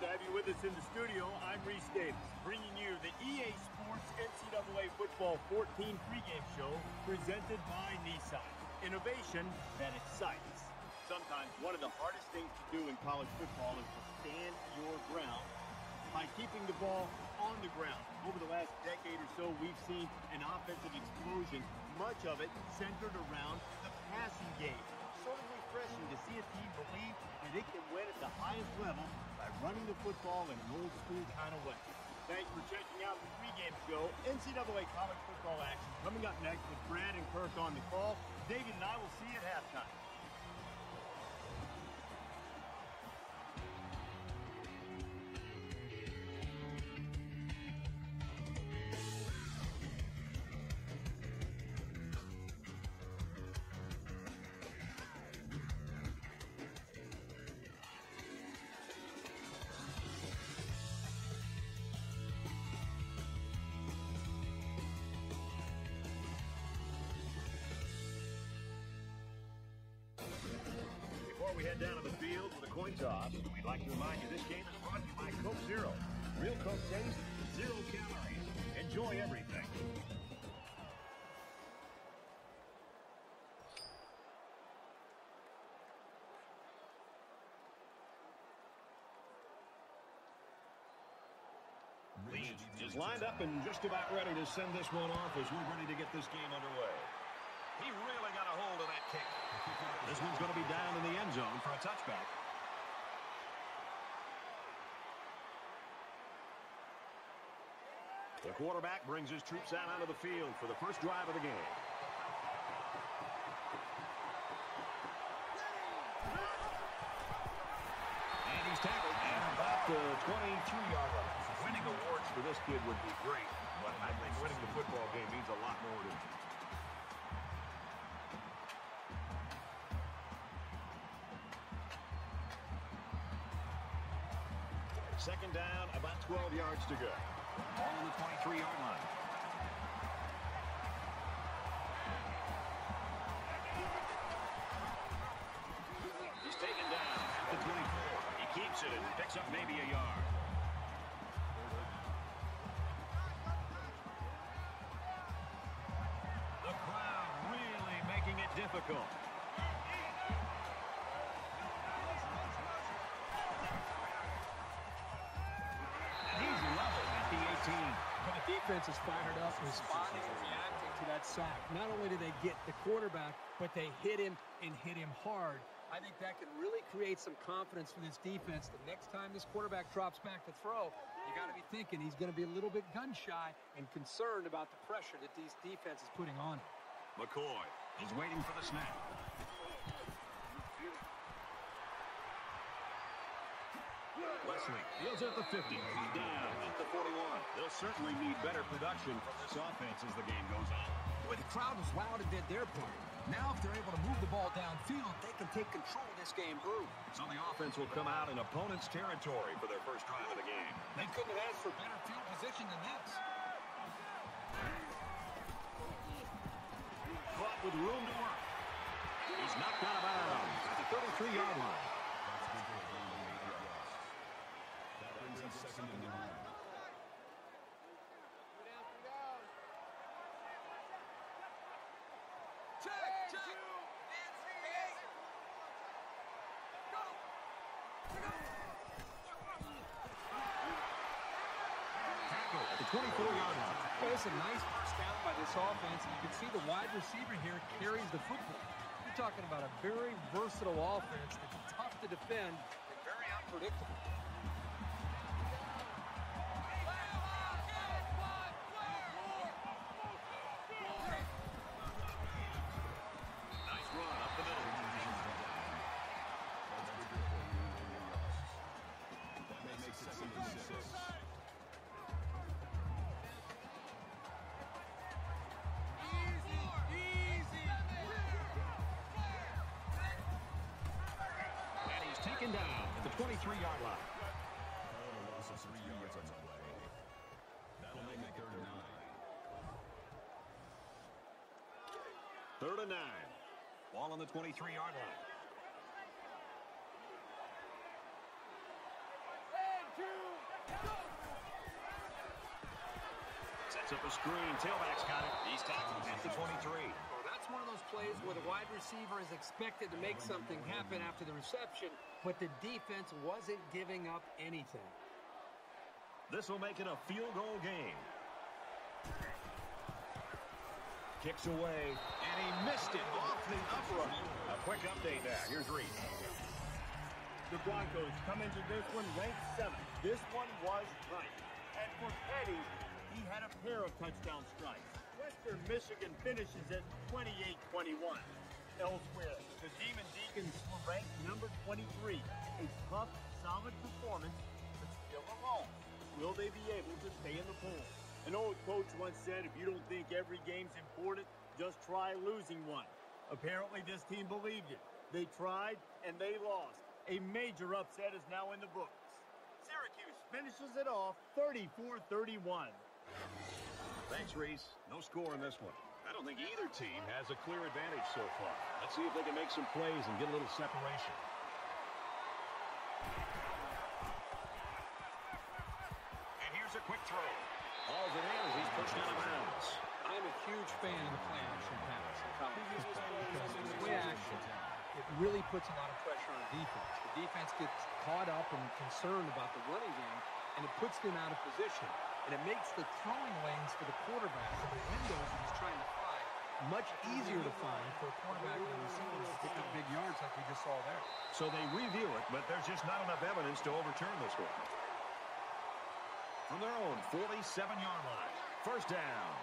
to have you with us in the studio. I'm Reese Davis, bringing you the EA Sports NCAA Football 14 pregame show presented by Nissan. Innovation that excites. Sometimes one of the hardest things to do in college football is to stand your ground by keeping the ball on the ground. Over the last decade or so, we've seen an offensive explosion, much of it centered around the passing game. Sort of refreshing to see a team believe that it can win at the highest level by running the football in an old-school kind of way. Thanks for checking out the pregame show. NCAA college football action coming up next with Brad and Kirk on the call. David and I will see you at halftime. Before we head down to the field for the coin toss, we'd like to remind you this game is brought to you by Coke Zero. Real Coke taste, 0 calories. Enjoy everything. Leach is lined up and just about ready to send this one off as we're ready to get this game underway. He really got a hold of that kick. This one's going to be down in the end zone for a touchback. The quarterback brings his troops out onto the field for the first drive of the game. And he's tackled at about the 22-yard line. Winning awards for this kid would be great, but I think winning the football game means a lot more to him. Second down, about 12 yards to go. Ball on the 23-yard line. He's taken down at the 24. He keeps it and picks up maybe a yard. The crowd really making it difficult. But the defense is fired up, responding and reacting to that sack. Not only do they get the quarterback, but they hit him and hit him hard. I think that could really create some confidence for this defense. The next time this quarterback drops back to throw, you got to be thinking he's going to be a little bit gun-shy and concerned about the pressure that these defense is putting on him. McCoy is waiting for the snap. Wesley fields at the 50. He's down at the 41. They'll certainly need better production from this offense as the game goes on. Boy, the crowd was loud and did their part. Now, if they're able to move the ball downfield, they can take control of this game early. So the offense will come out in opponent's territory for their first drive of the game. They couldn't have asked for better field position than this. Caught with room to work. He's knocked out of bounds at the 33-yard line. Second and 9. Check. Go. Tackle at the 24-yard line. Well, it's a nice first down by this offense. You can see the wide receiver here carries the football. You're talking about a very versatile offense that's tough to defend and very unpredictable. Taken down at the 23-yard line. A loss of 3 yards on the play. That'll make it 3rd and 9. 3rd and 9. Ball on the 23-yard line. Sets up a screen. Tailback's got it. He's tackled at the 23. Well, that's one of those plays where the wide receiver is expected to make something happen after the reception, but the defense wasn't giving up anything. This will make it a field goal game. Kicks away, and he missed it off the upright. A quick update now. Here's Reese. The Broncos come into this one ranked 7th. This one was tight. And for Petty, he had a pair of touchdown strikes. Western Michigan finishes at 28-21. Elsewhere, the Demon Deacons were ranked number 23. A tough, solid performance, but still a loss. Will they be able to stay in the pool? An old coach once said, if you don't think every game's important, just try losing one. Apparently, this team believed it. They tried, and they lost. A major upset is now in the books. Syracuse finishes it off 34-31. Thanks, Reese. No score in this one. I don't think either team has a clear advantage so far. Let's see if they can make some plays and get a little separation. And here's a quick throw. Hauls it in as he's pushed out of bounds. I'm a huge fan of the play-action pass in college football because the play-action, it really puts a lot of pressure on defense. The defense gets caught up and concerned about the running game, and it puts them out of position. And it makes the throwing lanes for the quarterback, for the windows that he's trying to find, much easier to find for a quarterback and a receiver to pick up big yards like we just saw there. So they review it, but there's just not enough evidence to overturn this one. From their own 47-yard line. First down.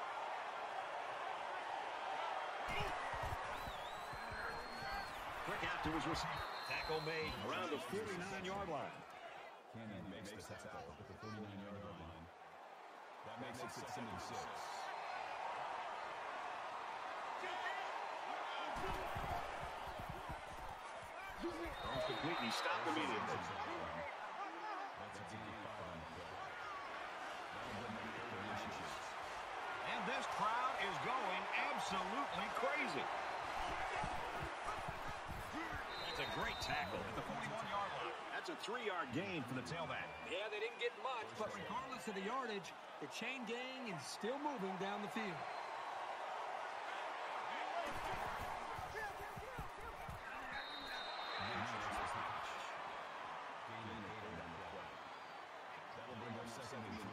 Quick out to his receiver. Tackle made around the 49-yard line. Canyon makes the tackle at the 49-yard line. That makes it 6th and 6. Throws complete and he stopped immediately. That's a D5 on the play. That'll bring up the relationships. And this crowd is going absolutely crazy. That's a great tackle at the 41-yard line. That's a 3-yard gain for the tailback. Yeah, they didn't get much, but regardless of the yardage, the chain gang is still moving down the field. That'll bring up 2nd and 3.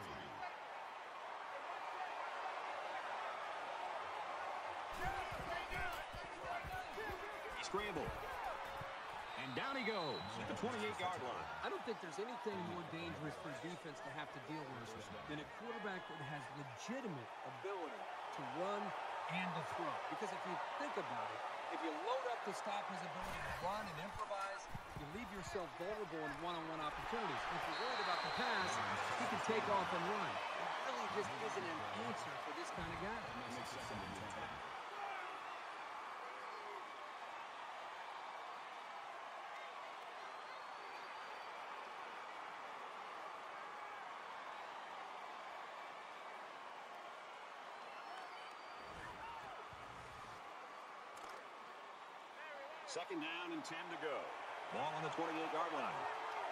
He scrambled. And down he goes at the 28-yard line. I don't think there's anything more dangerous for a defense to have to deal with than a quarterback that has legitimate ability to run and to throw. Because if you think about it, if you load up to stop his ability to run and improvise, you leave yourself vulnerable in one-on-one opportunities. If you're worried about the pass, he can take off and run. It really just isn't an answer for this kind of guy. That makes it 2nd and 10. Second down and 10 to go. Ball on the 28-yard line.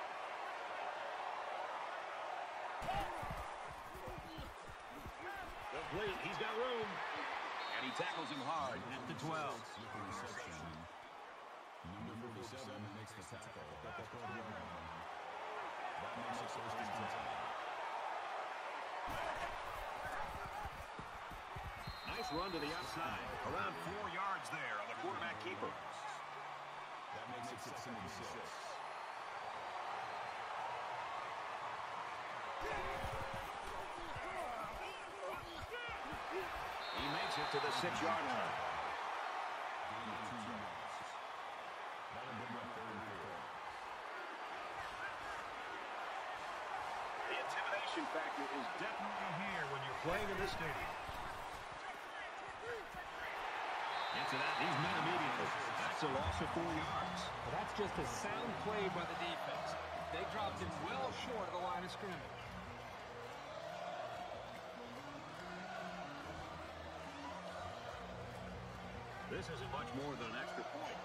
Complete. He's got room. And he tackles him hard at the 12. With the reception, number 47 makes the tackle at the 12-yard line. That makes it 1st and 10. Nice run to the outside. Around 4 yards there on the quarterback keeper. That makes it 2nd and 6. He makes it to the 6-yard line. Gain of 2 yards. That'll bring up 3rd and 4. The intimidation factor is definitely here when you're playing in this stadium. Into that, he's met immediately. That's a loss of 4 yards. Well, that's just a sound play by the defense. They dropped him well short of the line of scrimmage. This isn't much more than an extra point.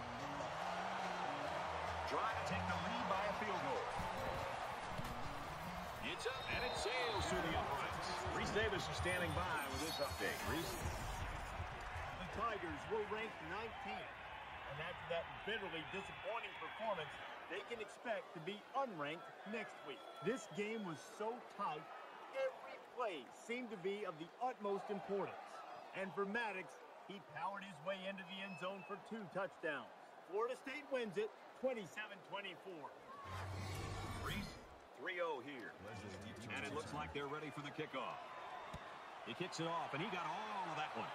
Trying to take the lead by a field goal. It's up, and it sails through the uprights. Reese Davis is standing by with this update. Reese? The Tigers were ranked 19th. And after that bitterly disappointing performance, they can expect to be unranked next week. This game was so tight, every play seemed to be of the utmost importance. And for Maddox, he powered his way into the end zone for 2 touchdowns. Florida State wins it 27-24. Reese, 3-0 here. And it looks like they're ready for the kickoff. He kicks it off, and he got all of that one.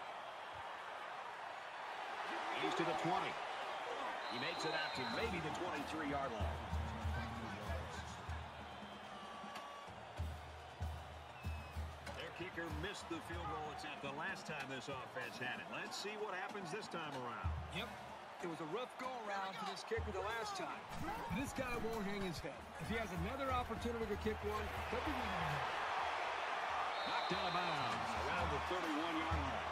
He's to the 20. He makes it out to maybe the 23-yard line. Their kicker missed the field goal attempt the last time this offense had it. Let's see what happens this time around. Yep. It was a rough go-around for this kicker the last time. This guy won't hang his head. If he has another opportunity to kick one, he'll be winning it. Knocked out of bounds around the 31-yard line.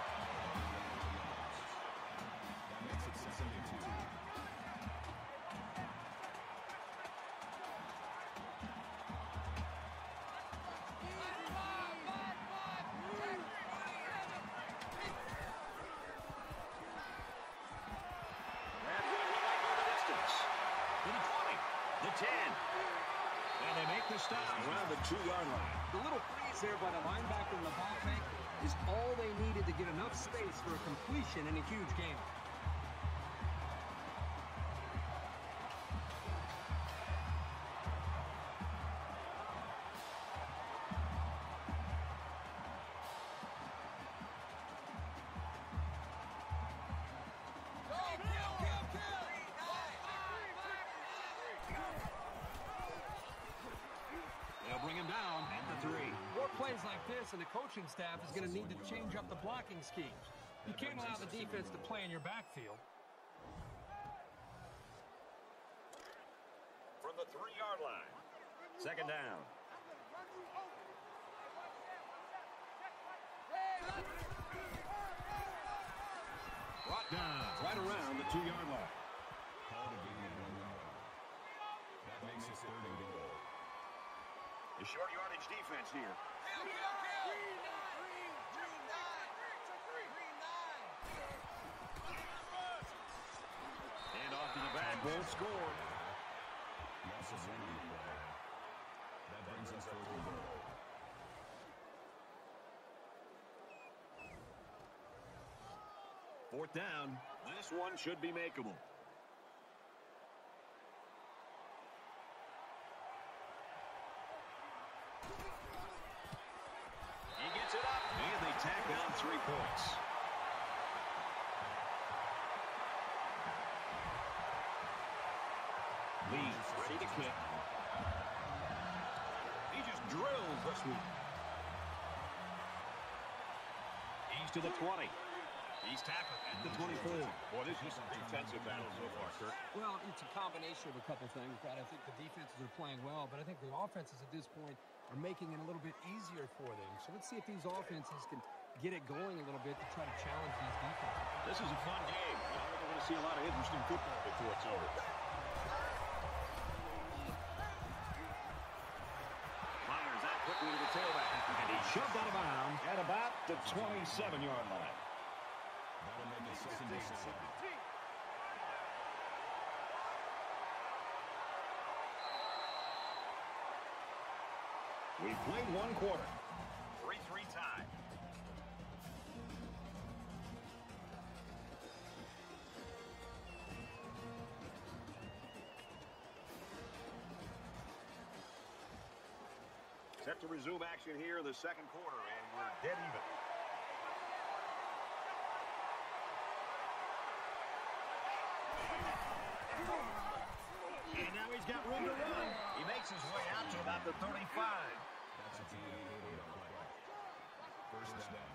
That makes it 72. Stop around the 2-yard line. The little freeze there by the linebacker in the ball fake is all they needed to get enough space for a completion in a huge game. And the coaching staff is going to need to change up the blocking schemes. You can't allow the defense to play in your backfield. From the 3-yard line. Second down. Brought down right around the 2-yard line. That makes it 3rd and goal. The short yardage defense here. And off to the back, won't score. Loss of 1 on the play. That brings us 4th and goal. Fourth down. This one should be makeable. He gets it up, and they tack down 3 points. Lee ready to kick. He just drills this week. He's to the 20. He's tackled at the 24. Boy, this is a defensive battle so far, Kirk. Well, it's a combination of a couple things, Brad. I think the defenses are playing well, but I think the offenses at this point are making it a little bit easier for them. So let's see if these offenses can get it going a little bit to try to challenge these defenses. This is a fun game. I think we're going to see a lot of interesting football before it's over. Fires that quickly to the tailback, and he shoved out of bounds at about the 27-yard line. That'll make it 2nd and 7. We've played 1 quarter. 3-3 tie. Set to resume action here in the 2nd quarter, and we're dead even. And now he's got room to run. He makes his way out to about the 35. That's a 2-yard play. First down.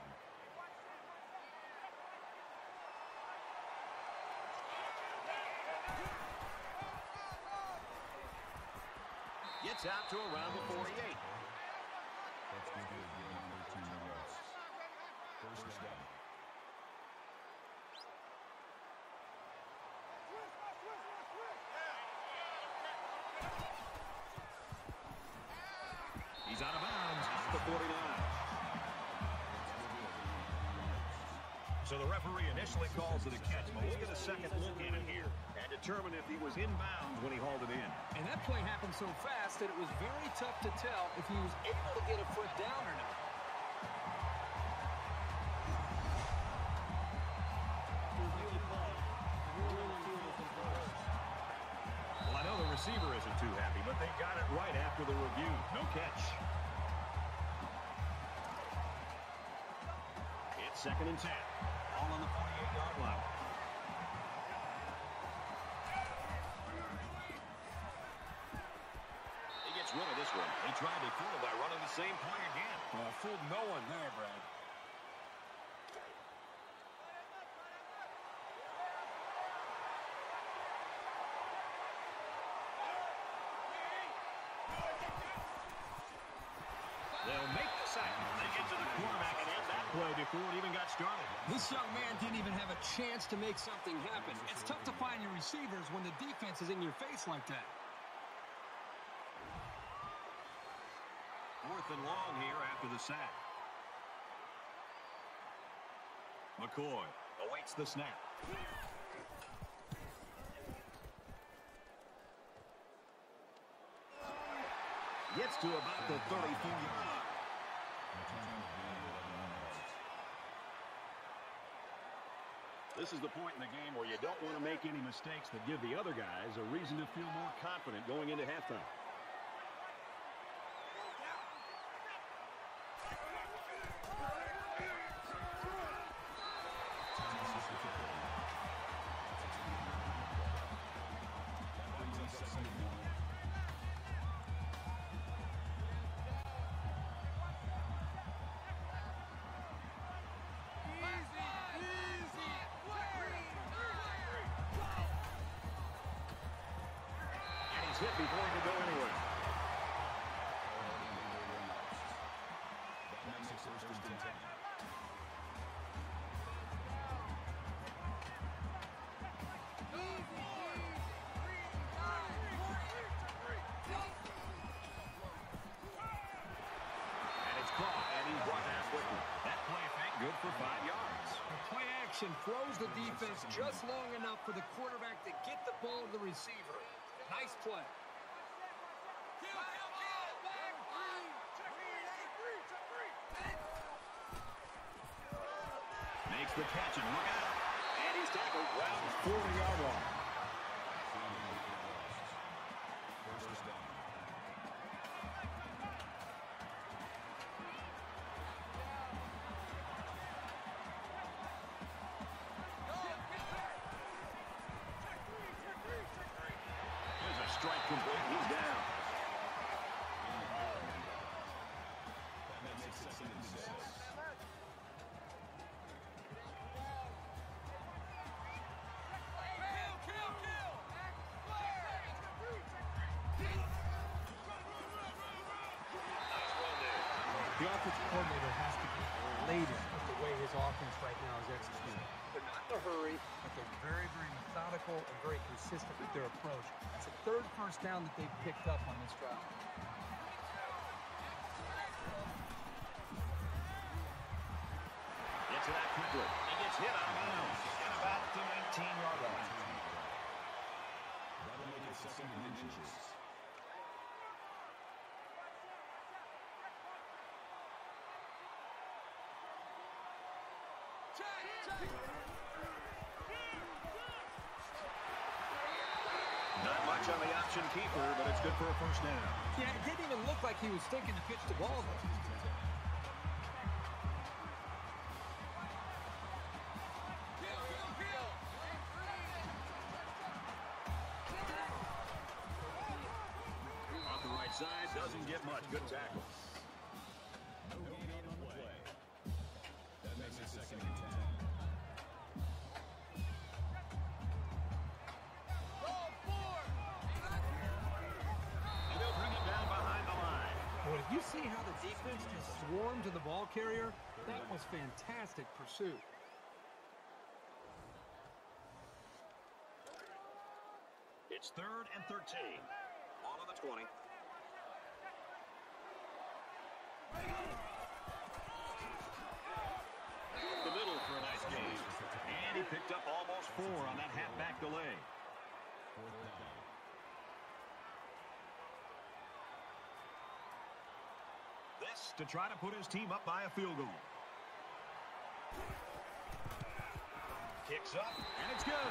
Gets out to around the 48. That's good for gain 13 yards. First down. He's out of bounds at the 49. So the referee initially calls it a catch, but we'll get a second look at it here and determine if he was inbounds when he hauled it in. And that play happened so fast that it was very tough to tell if he was able to get a foot down or not. Well, I know the receiver isn't too happy, but they got it right after the review. No catch. It's 2nd and 10. All on the 48-yard line. He gets rid of this one. He tried to fool by running the same play again. Fooled no one there, Brad. They'll make the sack. They get to the quarterback and end that play before it even got started. This young man didn't even have a chance to make something happen. It's tough to find your receivers when the defense is in your face like that. 4th and long here after the sack. McCoy awaits the snap. Gets to about the 34-yard line. This is the point in the game where you don't want to make any mistakes that give the other guys a reason to feel more confident going into halftime. Hit before he can go anywhere. And it's caught, and he's brought down quickly. That play fake, good for 5 yards. The play action throws the defense just long enough for the quarterback to get the ball to the receiver. Nice play. Makes the catch and look out. And he's tackled around the 40-yard line. There's a strike complete. He's down. That makes it 2nd and 6. The offensive coordinator has to be elated with the way his offense right now is executing. They're not in a hurry, but they're very, very methodical and very consistent with their approach. That's the 3rd first down that they've picked up on this drive. Gets to that quickly. He gets hit out of bounds at about the 19-yard line. That'll make it 2nd and inches. Not much on the option keeper, but it's good for a first down. Yeah, it didn't even look like he was thinking to pitch the ball, though. Off the right side, doesn't get much. Good tackle. No gain on the play. That makes it 2nd and 10. And they'll bring it down behind the line. Boy, did you see how the defense just swarmed to the ball carrier? That was fantastic pursuit. It's 3rd and 13. Ball on the 20. The middle for a nice gain. picked up almost 4 on that halfback delay. Fourth down. This to try to put his team up by a field goal. Kicks up, and it's good.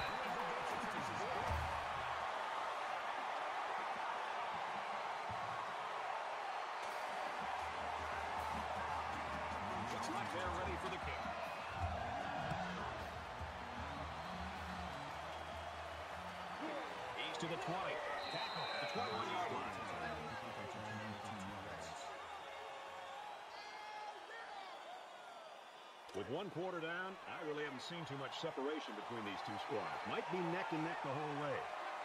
Looks like they're ready for the kick. He's to the 20. Tackle, the 21-yard line. With one quarter down, I really haven't seen too much separation between these two squads. Might be neck and neck the whole way.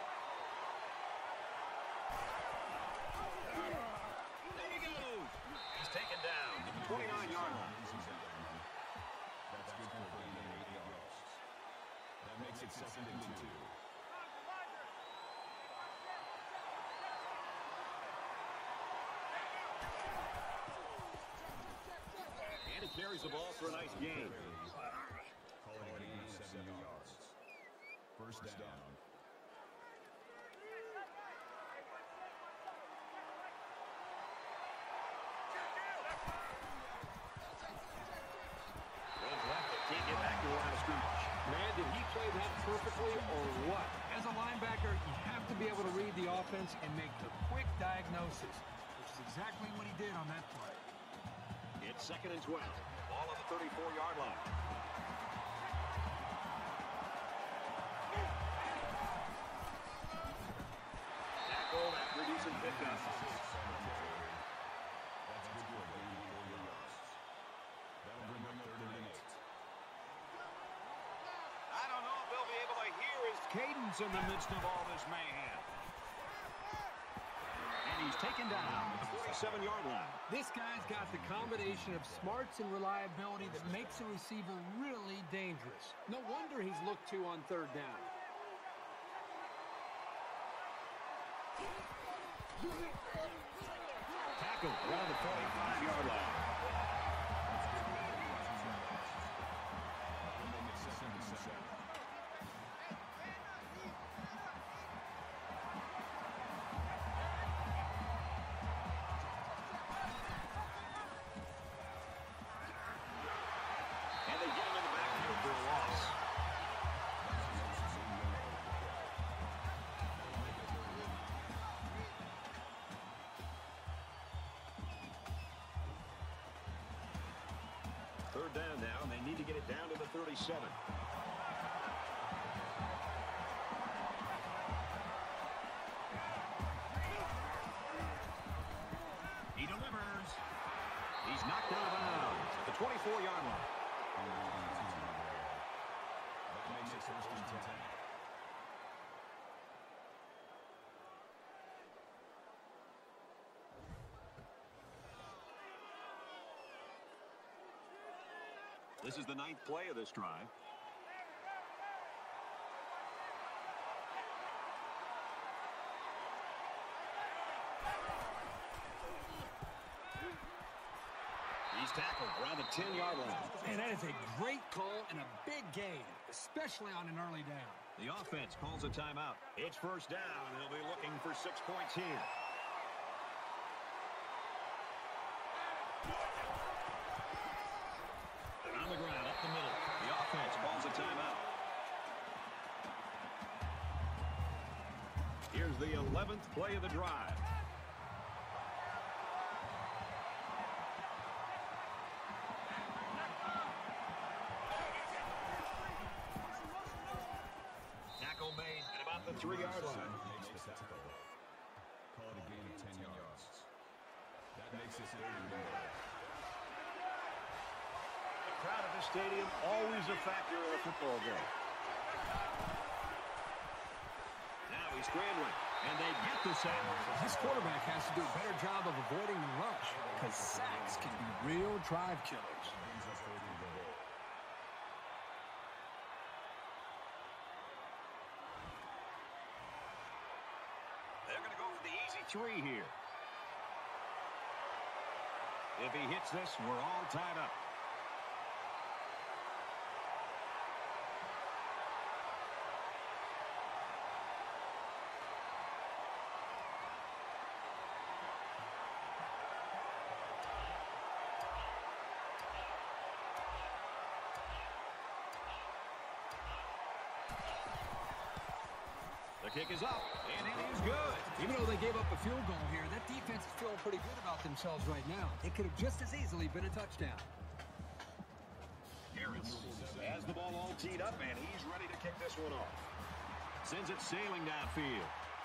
There he goes. He's taken down at the 29-yard line. That's good for a gain of 8 yards. That makes it 2nd and 2. Carries the ball for a nice gain. Call it a gain of 7 yards. First down. Runs left, but can't get back to the line of scrimmage. Man, did he play that perfectly or what? As a linebacker, you have to be able to read the offense and make the quick diagnosis, which is exactly what he did on that play. It's 2nd and 12. Ball on the 34-yard line. Tackled after a decent pickup. That's good for a gain of 4 yards. That'll bring up 3rd and 8. I don't know if they'll be able to hear his cadence in the midst of all this mayhem. And he's taken down at the 47-yard line. This guy's got the combination of smarts and reliability that makes a receiver really dangerous. No wonder he's looked to on 3rd down. Tackle around the 45-yard line. That'll make it 2nd and 7. And they get him in the backfield for a loss. Third down now, and they need to get it down to the 37. He delivers. He's knocked out of bounds at the 24-yard line. That makes it 1st and 10. This is the 9th play of this drive. He's tackled around the 10-yard line. And that is a great call and a big gain, especially on an early down. The offense calls a timeout. It's 1st down, and they'll be looking for 6 points here. On the ground, up the middle. The offense calls a timeout. Here's the 11th play of the drive. Tackle made at about the 3-yard line. Makes the tackle. Call it a gain of 10 yards. That makes it 3rd and 1. The crowd at this stadium, always a factor in a football game. Now he's scrambling, and they get the sack. This quarterback has to do a better job of avoiding the rush because sacks can be real drive killers. Brings up 4th and goal. They're going to go for the easy 3 here. If he hits this, we're all tied up. The kick is up, and it is good. Even though they gave up a field goal here, that defense is feeling pretty good about themselves right now. It could have just as easily been a touchdown. Harris has the ball all teed up, and he's ready to kick this one off. Sends it sailing downfield.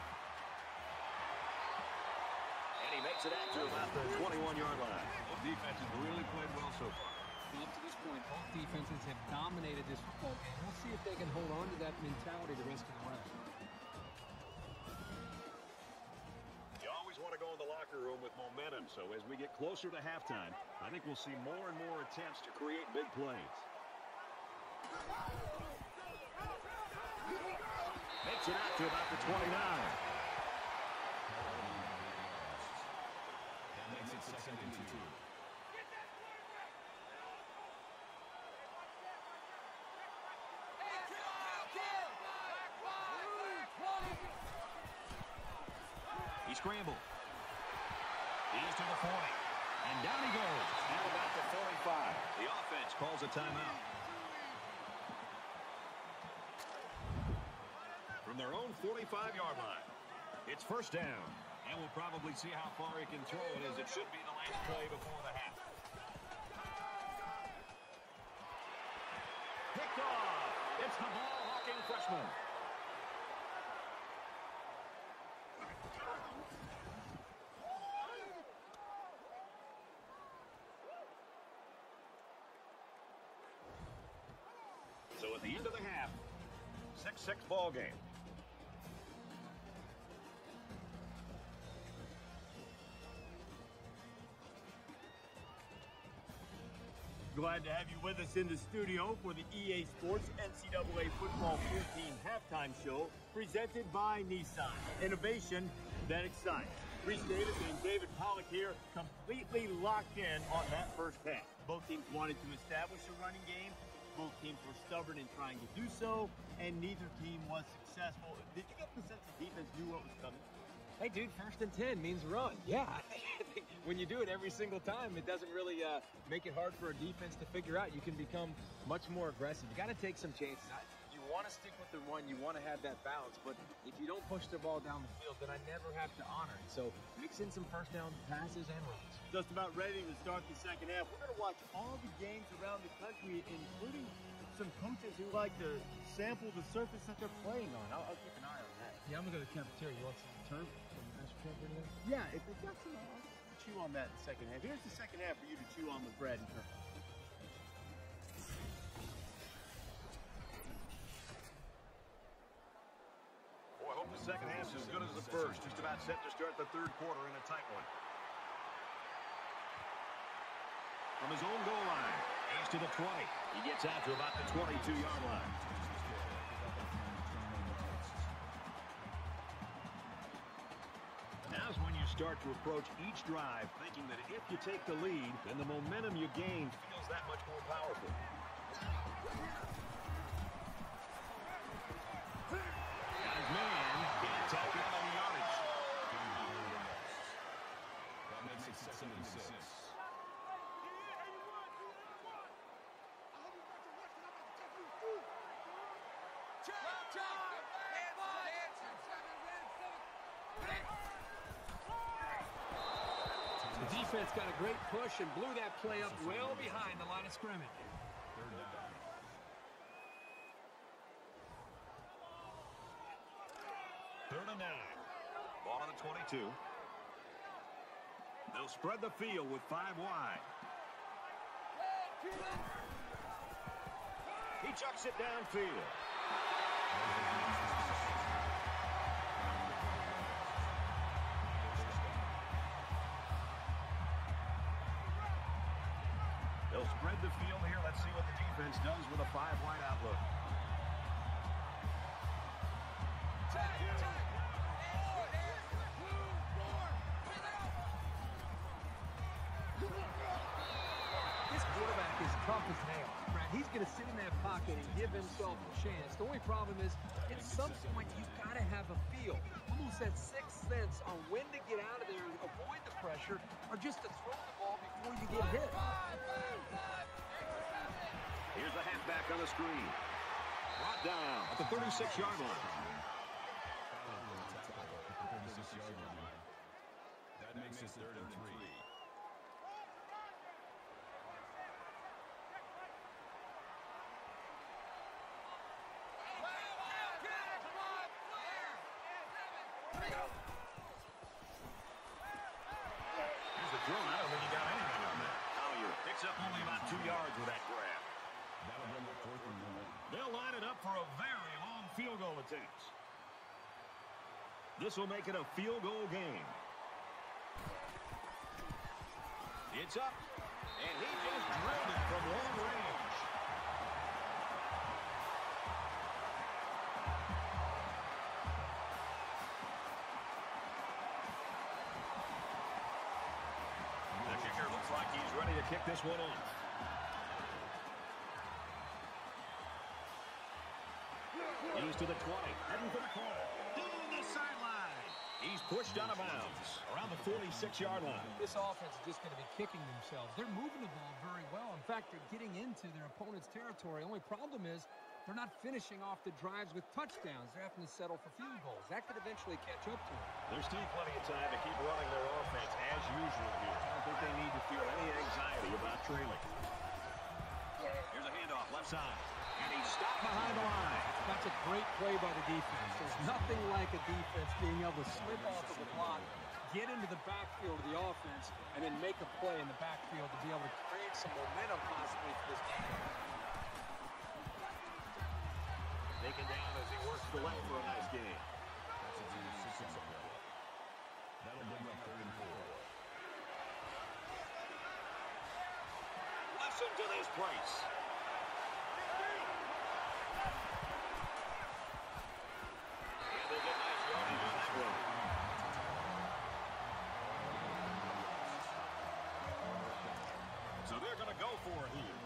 And he makes it out to about the 21-yard line. Both defenses really played well so far. Up to this point, both defenses have dominated this football game. We'll see if they can hold on to that mentality the rest of the way. You always want to go in the locker room with momentum, so as we get closer to halftime, I think we'll see more and more attempts to create big plays. Makes it out to about the 29. That makes it 2nd and 2. He scrambled. He's to the 40. And down he goes. Now about the 45. The offense calls a timeout. From their own 45-yard line, it's first down. And we'll probably see how far he can throw it, as it should be the last play before the half. Picked off. It's the ball-hawking freshman. So at the end of the half, 6-6 ball game. Glad to have you with us in the studio for the EA Sports NCAA Football 14 halftime show presented by Nissan. Innovation that excites. Reese Davis and David Pollack here, completely locked in on that first half. Both teams wanted to establish a running game. Both teams were stubborn in trying to do so, and neither team was successful. Did you get the sense the defense knew what was coming? Hey, dude, 1st and 10 means run. Yeah, I think when you do it every single time, it doesn't really make it hard for a defense to figure out. You can become much more aggressive. You got to take some chances. You want to stick with the run. You want to have that balance. But if you don't push the ball down the field, then I never have to honor it. So mix in some first down passes and runs. Just about ready to start the second half. We're going to watch all the games around the country, including some coaches who like to sample the surface that they're playing on. I'll keep an eye on that. Yeah, I'm going to go to the cafeteria. You want some turf? Yeah, if they've got some, I'll chew on that in the second half. Here's the second half for you to chew on with bread and turf. Boy, I hope the second half's as good as the first. Just about set to start the third quarter in a tight one. From his own goal line, he's to the 20. He gets out to about the 22-yard line. Now's when you start to approach each drive thinking that if you take the lead, then the momentum you gain feels that much more powerful. Got his man. Can't tack on any yardage. That makes it 2nd and 6. The defense got a great push and blew that play up well behind the line of scrimmage. 3rd down. Third and 9. Ball on the 22. They'll spread the field with 5 wide. He chucks it downfield. They'll spread the field here. Let's see what the defense does with a 5-wide outlook. This quarterback is tough as nails, Brad. He's going to sit in that pocket and give himself a chance. The only problem is, at some point, you've got to have a feel. Almost that sixth sense on when to get out of there and avoid the pressure, or just to throw the ball before you get hit. Here's the halfback on the screen. Brought down at the 36-yard line. Here's the throw. I don't think he got anything on that. Collier picks up only about 2 yards with that grab. That'll bring up 4th and 1. They'll line it up for a very long field goal attempt. This will make it a field goal game. It's up, and he just drilled it from long range. The kicker looks like he's ready to kick this one off. He's to the 20, heading for the corner. Down the sideline. He's pushed out of bounds around the 46-yard line. This offense is just going to be kicking themselves. They're moving the ball very well. In fact, they're getting into their opponent's territory. Only problem is they're not finishing off the drives with touchdowns. They're having to settle for field goals. That could eventually catch up to them. There's still plenty of time to keep running their offense as usual here. I don't think they need to feel any anxiety about trailing. Here's a handoff left side. And he's stopped behind the line. That's a great play by the defense. There's nothing like a defense being able to slip off of a block, get into the backfield of the offense, and then make a play in the backfield to be able to create some momentum possibly for this game. Taken down as he works the left for a nice game. That's a 6 on the play. That'll bring up 3rd and 4. Listen to this place. And they get nice yardage on that run. So they're going to go for it here.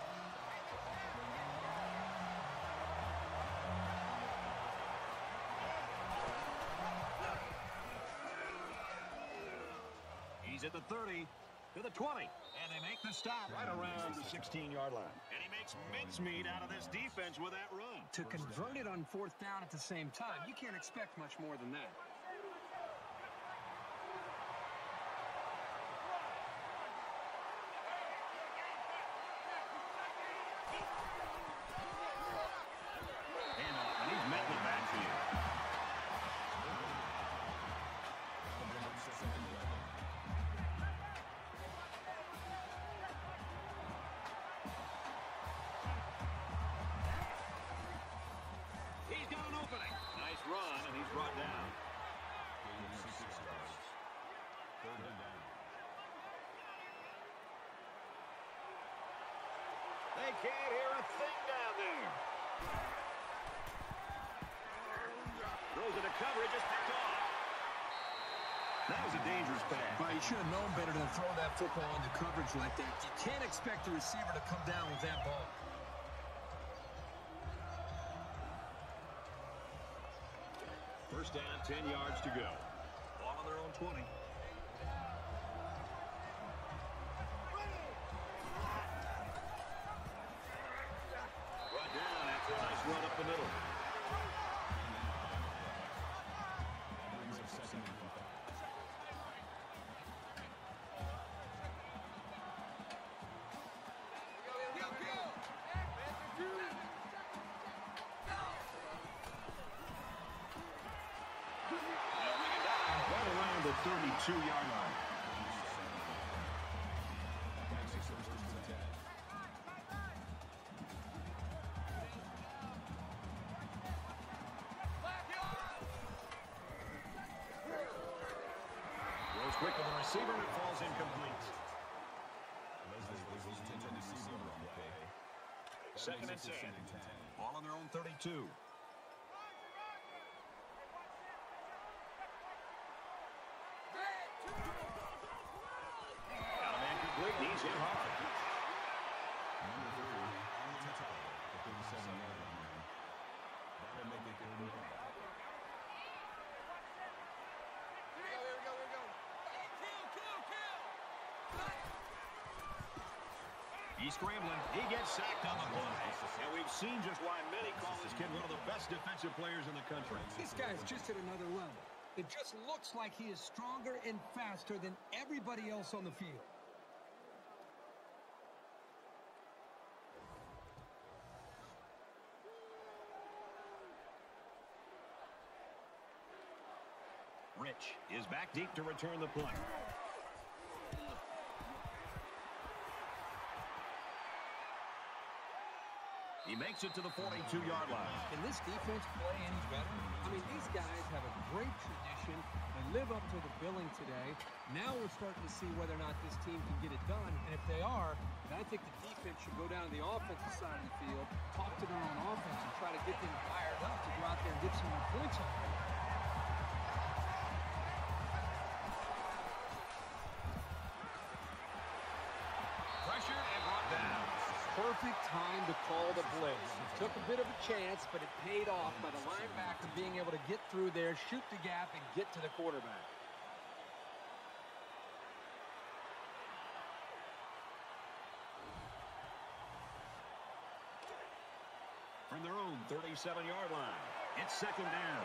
He's at the 30, to the 20, and they make the stop right around the 16-yard line. And he makes mincemeat out of this defense with that run. To convert it on 4th down at the same time, you can't expect much more than that. Handoff, and he's met in the backfield. He's got an opening. Nice run, and he's brought down. Gain of 6 yards. 3rd and down. They can't hear a thing down there. Throws into coverage, just picked off. That was a dangerous pass. Well, you should have known better than throw that football into coverage like that. You can't expect the receiver to come down with that ball. First down, 10 yards to go. Ball on their own 20. Brought down after a nice run up the middle. That brings up 2nd and 5. Right around the 32-yard line. Texas first and 10. Goes quick with the receiver, and it falls incomplete. Leslie was the intended receiver on the play. That 2nd and makes it 10. 2nd and 10. Ball on their own 32. Got a man complete. He's hit hard. Number 30 on the tackle at 37-yard line. That'll make it 3rd and 5. He's scrambling. He gets sacked on the play. And we've seen just why many call this kid one of the best defensive players in the country. This guy's just at another level. It just looks like he is stronger and faster than everybody else on the field. Rich is back deep to return the punt. He makes it to the 42-yard line. Can this defense play any better? I mean, these guys have a great tradition. They live up to the billing today. Now we're starting to see whether or not this team can get it done. And if they are, then I think the defense should go down to the offensive side of the field, talk to their own offense, and try to get them fired up to go out there and get some more points on them. Pressured and brought down. Perfect time to call the blitz. It took a bit of a chance, but it paid off by the linebacker being able to get through there, shoot the gap, and get to the quarterback. From their own 37-yard line, it's second down.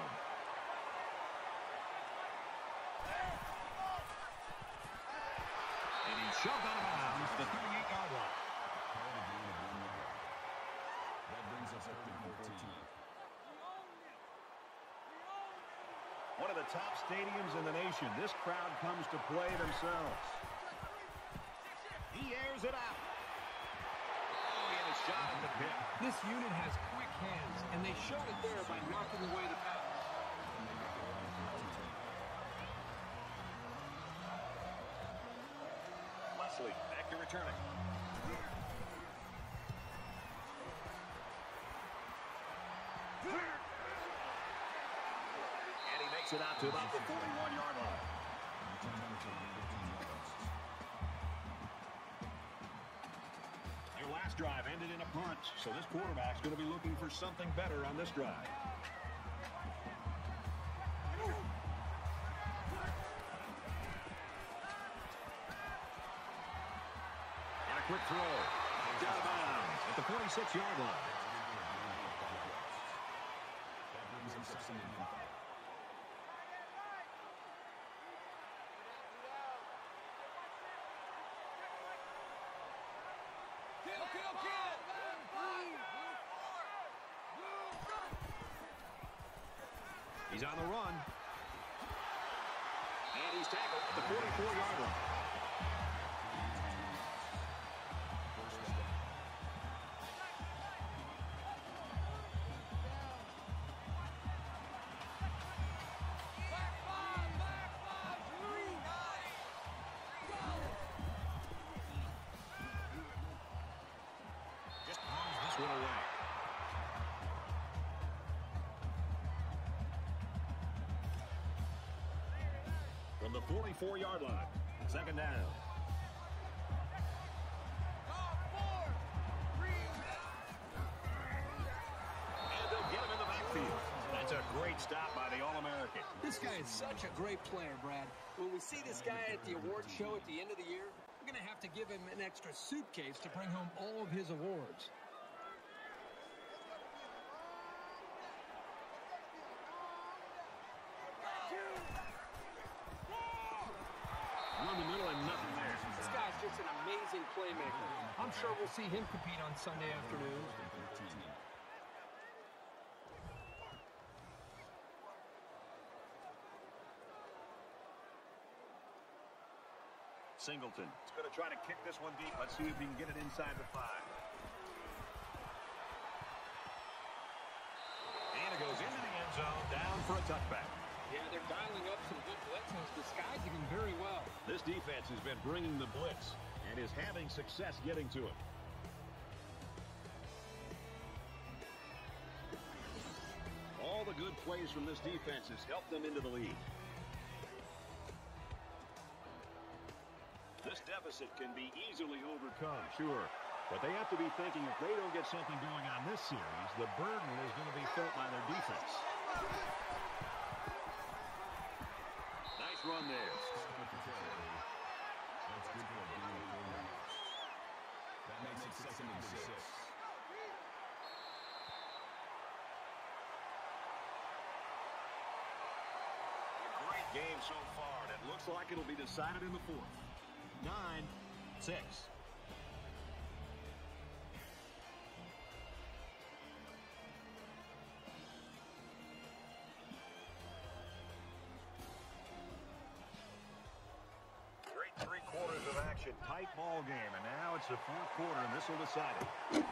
And he's shoved out of bounds to the 38-yard line. That brings us up to 14. One of the top stadiums in the nation. This crowd comes to play themselves. He airs it out. Oh, he had a shot at the pit. This unit has quick hands, and they showed it there by knocking away the pass. Leslie back to returning. And he makes it out to about the 41-yard line. Their last drive ended in a punt, so this quarterback's going to be looking for something better on this drive. And a quick throw. He's out of bounds at the 46-yard line. That brings us up to 5. He's on the run. And he's tackled at the 44-yard line. Just punts this one away. From the 44-yard line, second down. And they'll get him in the backfield. That's a great stop by the All-American. This guy is such a great player, Brad. When we see this guy at the award show at the end of the year, we're going to have to give him an extra suitcase to bring home all of his awards. Run the middle and nothing there. This guy's just an amazing playmaker. I'm sure we'll see him compete on Sunday afternoon. Singleton is going to try to kick this one deep. Let's see if he can get it inside the 5. And it goes into the end zone, down for a touchback. Yeah, they're dialing up some good blitzes, disguising him very well. This defense has been bringing the blitz and is having success getting to him. All the good plays from this defense has helped them into the lead. This deficit can be easily overcome, sure. But they have to be thinking if they don't get something going on this series, the burden is going to be felt by their defense. Nice run there. That's good for a gain of 4 yards. That makes it second and 6. A great game so far, and it looks like it'll be decided in the 4th. 9-6. stretch, a tight ball game, and now it's the fourth quarter, and this will decide it.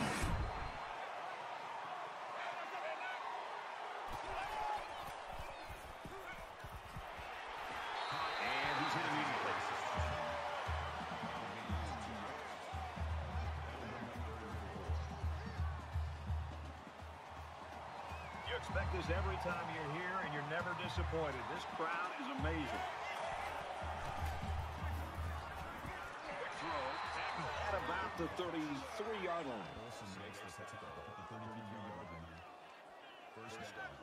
And he's hit immediately. You expect this every time you're here, and you're never disappointed. This crowd is amazing. At about the 33-yard line. Wilson makes the tackle at the 33-yard line. First down.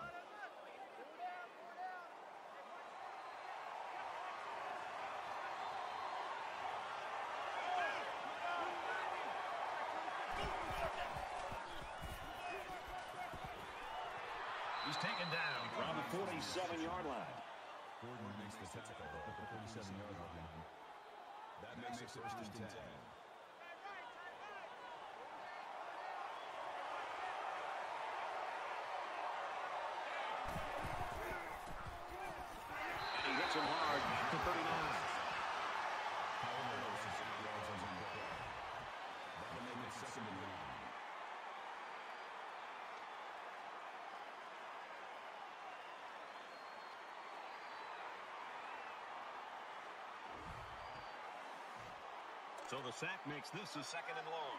He's taken down from the 47-yard line. Gordon makes the tackle at the 47-yard line. That makes it first and 10. And he hits him hard at the 39. Howard loses 8 yards on the play. That'll make it second and 9. So the sack makes this a second and long.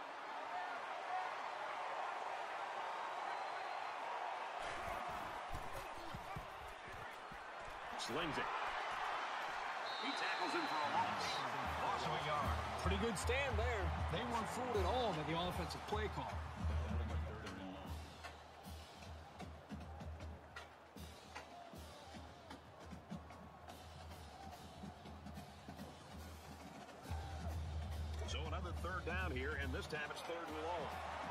Slings it. He tackles him for a loss. Loss of a yard. Pretty good stand there. They weren't fooled at all by the offensive play call. That'll make it third and long. So another third down here, and this time it's third and long.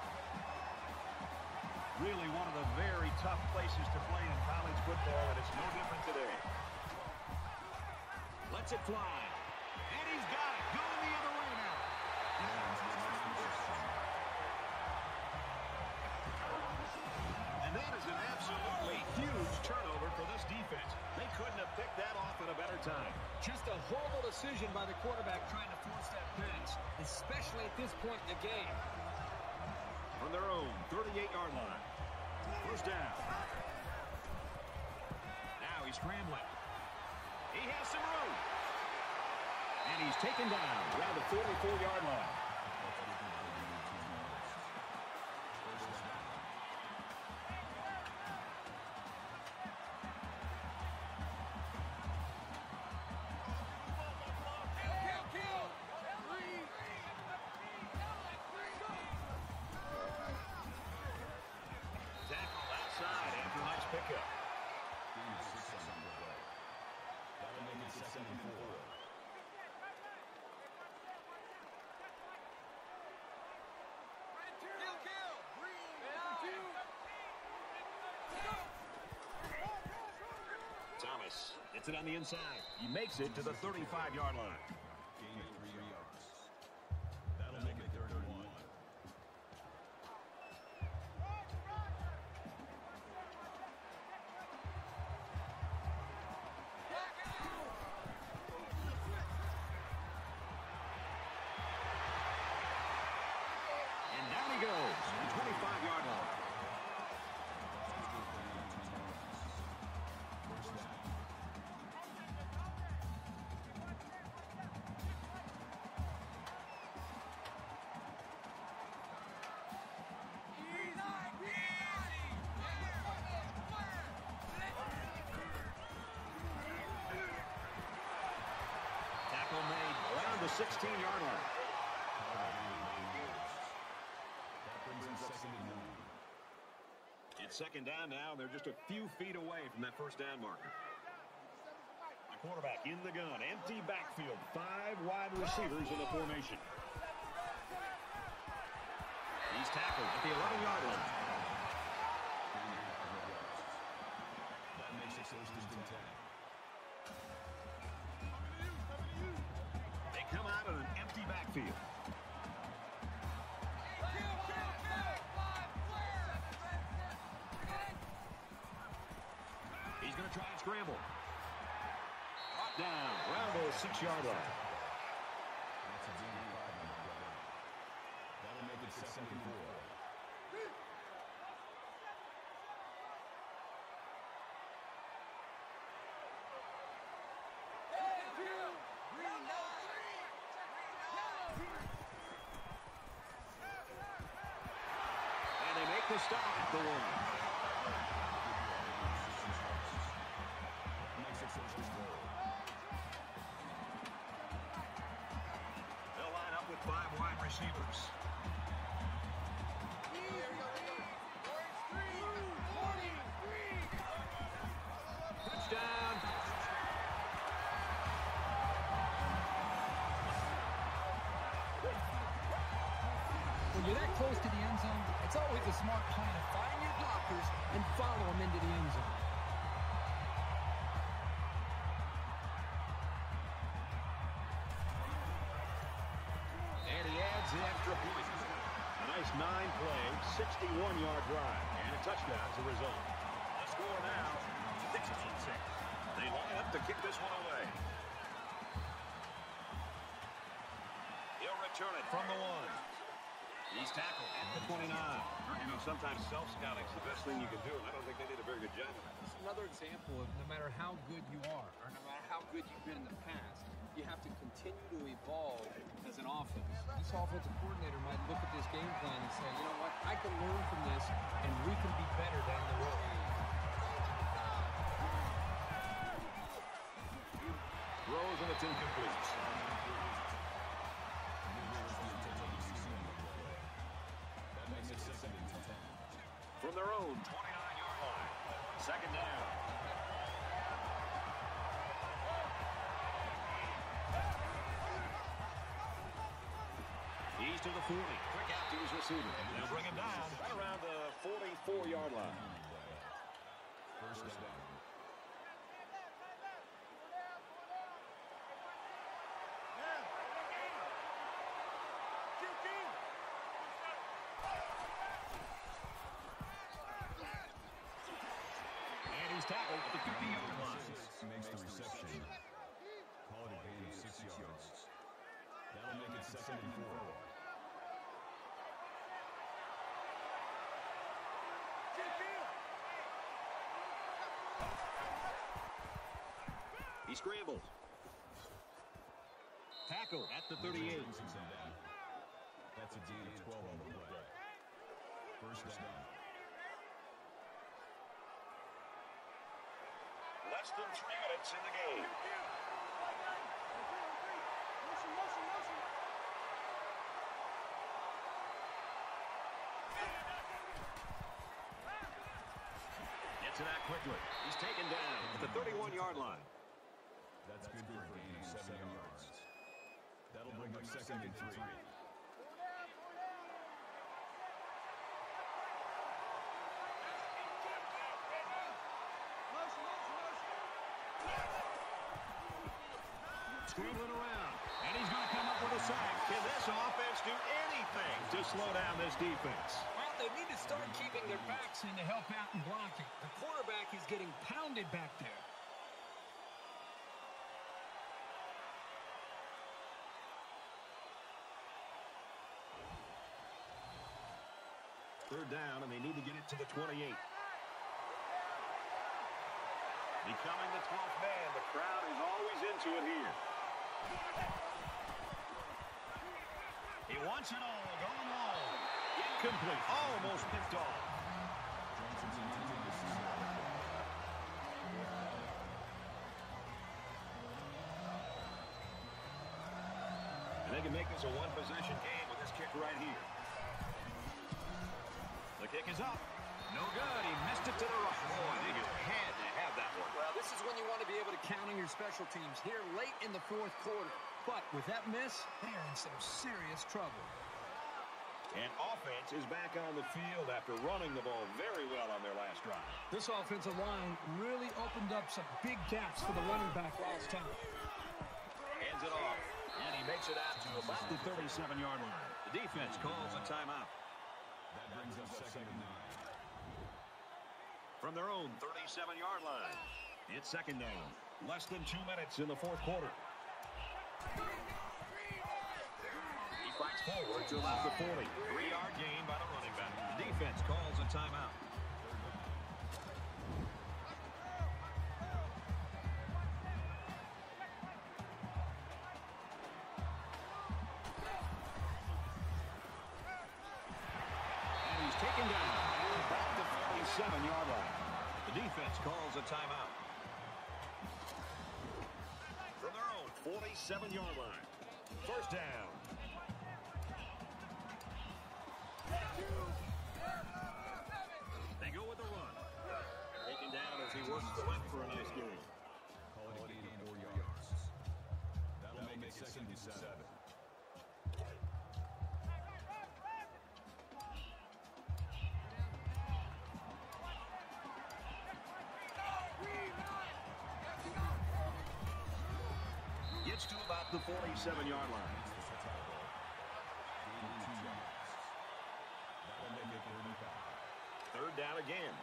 Really one of the very tough places to play in college football, and it's no different today. Lets it fly. And he's got it. Going the other way now. And that is an absolutely huge turnover for this defense. They couldn't have picked that off at a better time. Just a horrible decision by the quarterback trying to force that pass, especially at this point in the game. On their own 38-yard line. First down. Now he's scrambling. He has some room. And he's taken down around the 44-yard line. Tackle outside after a nice pickup. That'll make it second and 4. Thomas gets it on the inside. He makes it to the 35-yard line. Gain of 3 yards. That'll make it third and 1. And down he goes, the 25-yard line. Tackle made around the 16-yard line. That brings him second and 9. It's second down now. They're just a few feet away from that first down marker. The quarterback in the gun. Empty backfield. 5 wide receivers in the formation. He's tackled at the 11-yard line. That makes it first and 10. They come out in an empty backfield. He's going to try and scramble. Brought down around the 6-yard line. the stop at the 1. Makes it first and goal. They'll line up with 5 wide receivers. Touchdown. When you're that close to the end zone, it's always a smart plan to find your blockers and follow them into the end zone. And he adds the extra point. A nice 9-play, 61-yard drive, and a touchdown as a result. The score now, 16-6. They line up to kick this one away. He'll return it from the 1. He's tackled at the 29. You know, sometimes self-scouting's the best thing you can do, and I don't think they did a very good job of it. It's another example of no matter how good you are or no matter how good you've been in the past, you have to continue to evolve as an offense. This offensive coordinator might look at this game plan and say, you know what, I can learn from this, and we can be better down the road. Throws, and it's incomplete. From their own 29-yard line. Second down. He's to the 40. Quick out to his receiver. They'll bring him down right around the 44-yard line. First down. Tackled at the 50-yard line. Makes the reception. Call it a gain of 6 yards. That'll make it 2nd and 4. He scrambled. Tackle at the 38. That's a gain of 12 on the play. First down. Less than 3 minutes in the game. Gets it out quickly. He's taken down at the 31-yard line. That's good for a gain of 7 yards. That'll bring up 2nd and 3. Scrambling around, and he's going to come up with a sack. Can this offense do anything to slow down this defense? Well, they need to start keeping their backs in to help out in blocking. The quarterback is getting pounded back there. Third down, and they need to get it to the 28. Becoming the 12th man, the crowd is always into it here. He wants it all, going long. Incomplete, almost picked off. And they can make this a one-possession game with this kick right here. The kick is up. No good. He missed it to the right. Boy, they just had to have that one. Well, this is when you want to be able to count on your special teams here late in the 4th quarter. But with that miss, they're in some serious trouble. And offense is back on the field after running the ball very well on their last drive. This offensive line really opened up some big gaps for the running back last time. Hands it off. And he makes it out to about the 37-yard line. The defense calls a timeout. That brings up 2nd and 9. From their own 37-yard line. It's second down. Less than 2 minutes in the 4th quarter. He fights forward to about the 40. 3-yard gain by the running back. The defense calls a timeout. And he's taken down 47-yard line. The defense calls a timeout. From their own 47-yard line. First down. They go with the run. Taken down as he works the left for a nice gain. Call it a gain of 4 yards. That'll make it 2nd and 7. Gets to about the 47-yard line. Third down again.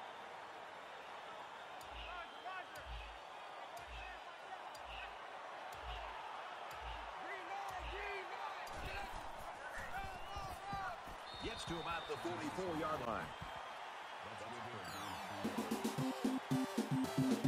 Gets to about the 44-yard line.